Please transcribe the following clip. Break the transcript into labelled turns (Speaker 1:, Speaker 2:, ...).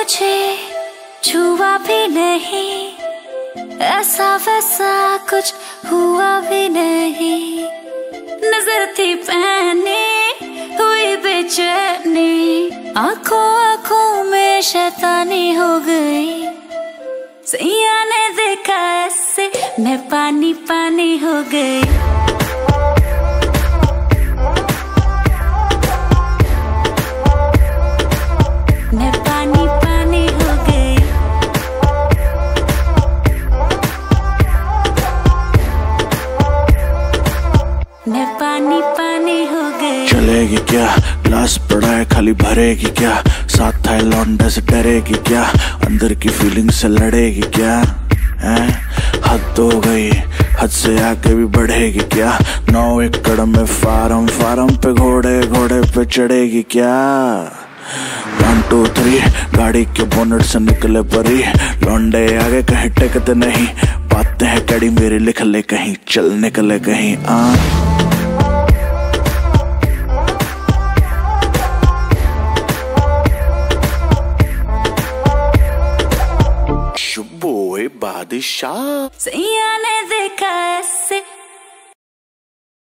Speaker 1: मुझे छुआ भी नहीं, ऐसा वैसा कुछ हुआ भी नहीं। नजर थी पहनी हुई बेचैनी, आंखों आंखों में शैतानी हो गई। सैया ने देखा ऐसे मैं पानी पानी हो गई। मैं पानी पानी हो गई। मैं पानी पानी हो गई।
Speaker 2: चलेगी क्या ग्लास पड़ा है खाली भरेगी क्या, साथ है लौंडे से डरेगी क्या, अंदर की फीलिंग से लड़ेगी क्या हैं? हद हो गई, हद से आगे भी बढ़ेगी क्या, 9 एकड़ में फार्म, फार्म पे घोड़े, घोड़े पे चढ़ेगी क्या। 1 2 3 गाड़ी के बोनट से निकले परी, लौंडे आगे कहीं टेकते नहीं, बातें हैं कड़ी मेरी लिख ले कहीं, चल निकले कहीं शुभोए बादशाह।
Speaker 1: सैया ने देखा ऐसे